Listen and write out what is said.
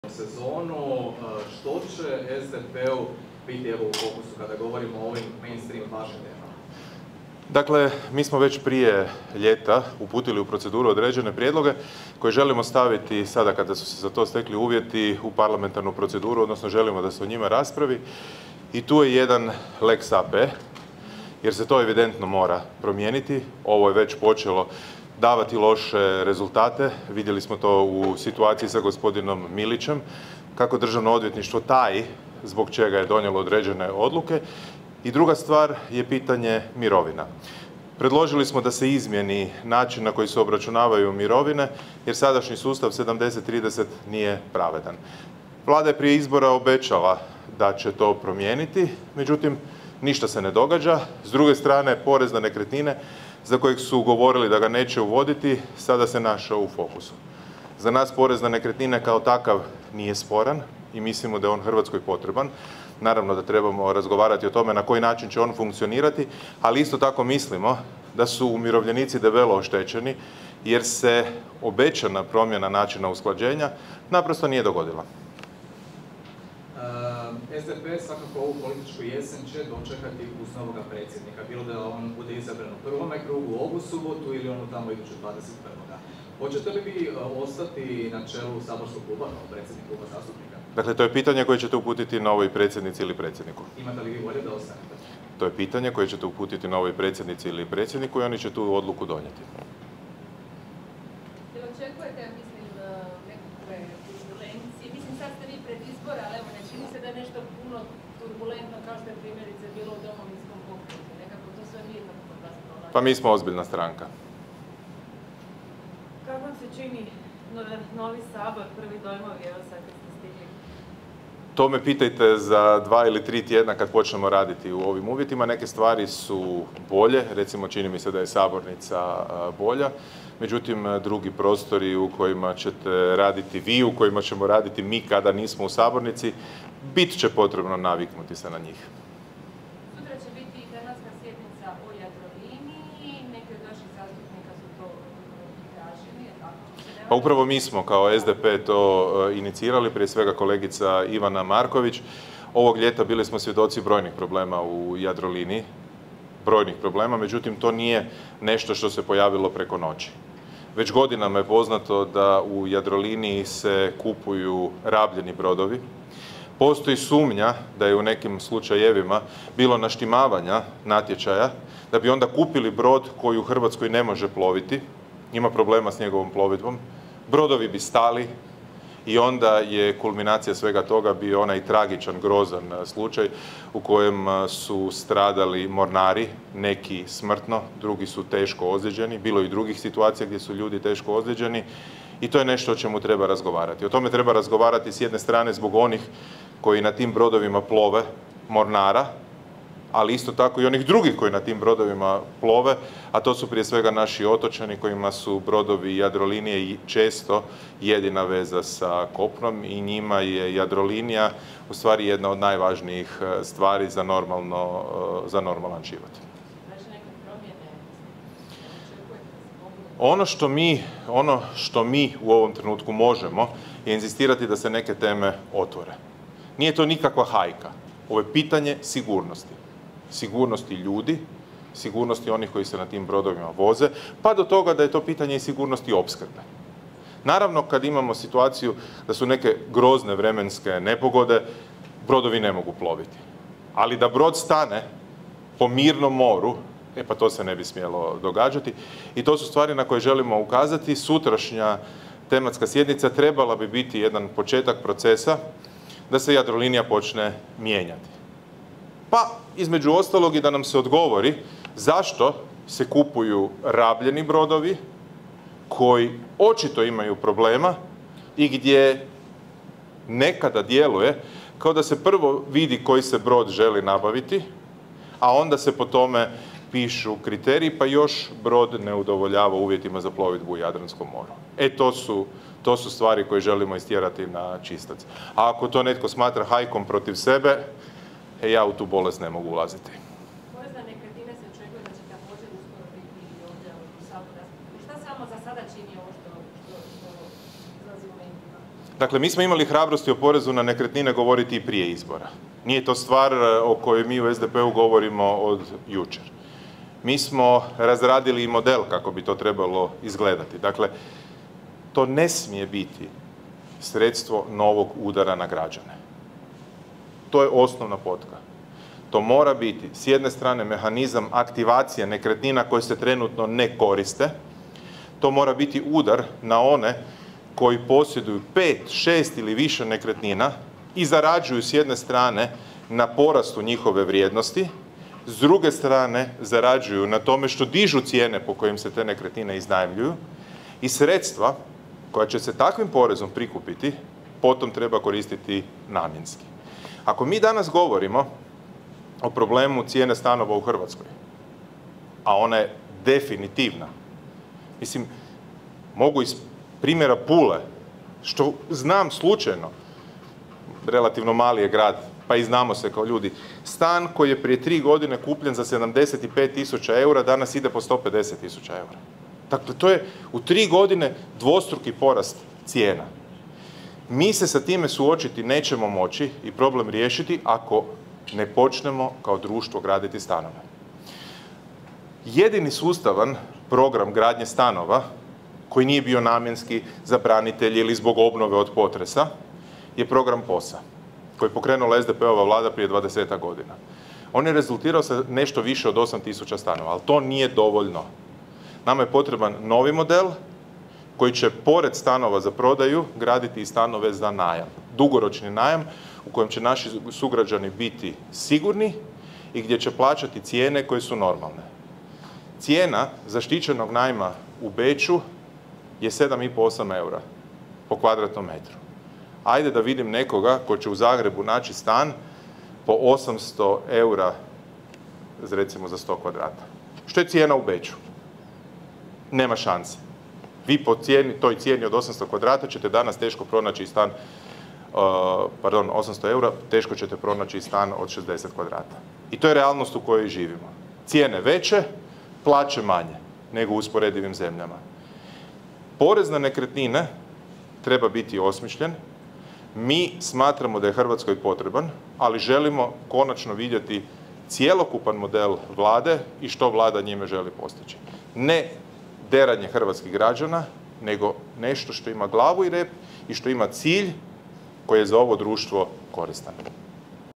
sezonu, što će SDP-u biti evo u fokusu kada govorimo o ovim mainstream vašim temama? Dakle, mi smo već prije ljeta uputili u proceduru određene prijedloge koje želimo staviti sada kada su se za to stekli uvjeti u parlamentarnu proceduru, odnosno želimo da se o njima raspravi. I tu je jedan lex AP, jer se to evidentno mora promijeniti. Ovo je već počelo davati loše rezultate. Vidjeli smo to u situaciji sa gospodinom Milićem, kako Državno odvjetništvo taji zbog čega je donijelo određene odluke. I druga stvar je pitanje mirovina. Predložili smo da se izmijeni način na koji se obračunavaju mirovine, jer sadašnji sustav 70-30 nije pravedan. Vlada je prije izbora obećala da će to promijeniti, međutim, ništa se ne događa. S druge strane, porez na nekretnine, za kojeg su govorili da ga neće uvoditi, sada se našao u fokusu. Za nas porez na nekretnine kao takav nije sporan i mislimo da je on Hrvatskoj potreban. Naravno da trebamo razgovarati o tome na koji način će on funkcionirati, ali isto tako mislimo da su umirovljenici debelo oštećeni jer se obećana promjena načina usklađenja naprosto nije dogodila. SDP svakako ovu političku jesen će dočekati uz novoga predsjednika, bilo da on bude izabran u prvome krugu ovu subotu ili onu tamo iduću 21. Hoćete li vi ostati na čelu saborskog kluba kao predsjednik kluba zastupnika? Dakle, to je pitanje koje ćete uputiti novoj predsjednici ili predsjedniku. Imate li vi volje da ostanete? To je pitanje koje ćete uputiti novoj predsjednici ili predsjedniku i oni će tu odluku donijeti. Jel očekujete, nekakve turbulencije? Mislim, sad ste vi pred izbora, ali evo, ne čini se da je nešto puno turbulentno kao što je primjerice bilo u Domovinskom pokretu. Nekako to sve nije tako kod vas prolazi. Pa mi smo ozbiljna stranka. Kako vam se čini novi sabor, prvi dojmovi, evo sad kad ste stigli? To me pitajte za 2 ili 3 tjedna kad počnemo raditi u ovim uvjetima. Neke stvari su bolje, recimo čini mi se da je sabornica bolja, međutim drugi prostori u kojima ćete raditi vi, u kojima ćemo raditi mi kada nismo u sabornici, bit će potrebno naviknuti se na njih. Sutra će biti tematska sjednica o Jadroliniji, neki od naših zastupnika su to tražili, je tako? Pa upravo mi smo kao SDP to inicirali, prije svega kolegica Ivana Marković. Ovog ljeta bili smo svjedoci brojnih problema u Jadroliniji, brojnih problema, međutim to nije nešto što se pojavilo preko noći. Već godinama je poznato da u Jadroliniji se kupuju rabljeni brodovi. Postoji sumnja da je u nekim slučajevima bilo naštimavanja natječaja da bi onda kupili brod koji u Hrvatskoj ne može ploviti, ima problema s njegovom plovidbom, brodovi bi stali i onda je kulminacija svega toga bio onaj tragičan, grozan slučaj u kojem su stradali mornari, neki smrtno, drugi su teško ozlijeđeni, bilo je i drugih situacija gdje su ljudi teško ozlijeđeni i to je nešto o čemu treba razgovarati. O tome treba razgovarati s jedne strane zbog onih koji na tim brodovima plove, mornara, ali isto tako i onih drugih koji na tim brodovima plove, a to su prije svega naši otočani kojima su brodovi Jadrolinije često jedina veza sa kopnom i njima je Jadrolinija u stvari jedna od najvažnijih stvari za normalan život. Ono što mi u ovom trenutku možemo je inzistirati da se neke teme otvore. Nije to nikakva hajka, ovo je pitanje sigurnosti. Sigurnosti ljudi, sigurnosti onih koji se na tim brodovima voze, pa do toga da je to pitanje i sigurnosti opskrbe. Naravno, kad imamo situaciju da su neke grozne vremenske nepogode, brodovi ne mogu ploviti. Ali da brod stane po mirnom moru, pa to se ne bi smjelo događati. I to su stvari na koje želimo ukazati. Sutrašnja tematska sjednica trebala bi biti jedan početak procesa da se Jadrolinija počne mijenjati. Pa, između ostalog i da nam se odgovori zašto se kupuju rabljeni brodovi koji očito imaju problema i gdje nekada djeluje kao da se prvo vidi koji se brod želi nabaviti, a onda se po tome pišu kriteriji, pa još brod ne udovoljava uvjetima za plovidbu u Jadranskom moru. To su stvari koje želimo istjerati na čistac. A ako to netko smatra hajkom protiv sebe, ja u tu bolest ne mogu ulaziti. Porez na nekretnine se očekuje da će također uskoro biti i ovdje u Saboru. Šta samo za sada čini ovo što izlazi u medijima? Dakle, mi smo imali hrabrosti o porezu na nekretnine govoriti i prije izbora. Nije to stvar o kojoj mi u SDP-u govorimo od jučer. Mi smo razradili i model kako bi to trebalo izgledati. Dakle, to ne smije biti sredstvo novog udara na građane. To je osnovna potka. To mora biti, s jedne strane, mehanizam aktivacije nekretnina koje se trenutno ne koriste. To mora biti udar na one koji posjeduju 5, 6 ili više nekretnina i zarađuju s jedne strane na porastu njihove vrijednosti, s druge strane zarađuju na tome što dižu cijene po kojim se te nekretnine iznajmljuju i sredstva koja će se takvim porezom prikupiti potom treba koristiti namjenski. Ako mi danas govorimo o problemu cijene stanova u Hrvatskoj, a ona je definitivna, mislim, mogu iz primjera Pule, što znam slučajno, relativno mali je grad, pa i znamo se kao ljudi, stan koji je prije 3 godine kupljen za 75.000 eura, danas ide po 150.000 eura. Dakle, to je u 3 godine dvostruki porast cijena. Mi se sa time suočiti nećemo moći i problem riješiti ako ne počnemo kao društvo graditi stanove. Jedini sustavan program gradnje stanova koji nije bio namjenski za branitelje ili zbog obnove od potresa je program POS-a koji je pokrenula SDP-ova vlada prije 20 godina. On je rezultirao sa nešto više od 8.000 stanova, ali to nije dovoljno. Nama je potreban novi model koji će pored stanova za prodaju graditi i stanove za najam. Dugoročni najam u kojem će naši sugrađani biti sigurni i gdje će plaćati cijene koje su normalne. Cijena zaštićenog najma u Beču je 7,5-8 eura po kvadratnom metru. Ajde da vidim nekoga ko će u Zagrebu naći stan po 800 eura, recimo za 100 kvadrata. Što je cijena u Beču? Nema šanse. Vi po toj cijeni od 800 kvadrata ćete danas teško pronaći stan, 800 eura, teško ćete pronaći stan od 60 kvadrata. I to je realnost u kojoj živimo. Cijene veće, plaće manje nego u usporedivim zemljama. Porez na nekretnine treba biti osmišljen. Mi smatramo da je Hrvatskoj potreban, ali želimo konačno vidjeti cjelokupan model vlade i što vlada njime želi postići. Ne deranje hrvatskih građana, nego nešto što ima glavu i rep i što ima cilj koji je za ovo društvo koristan.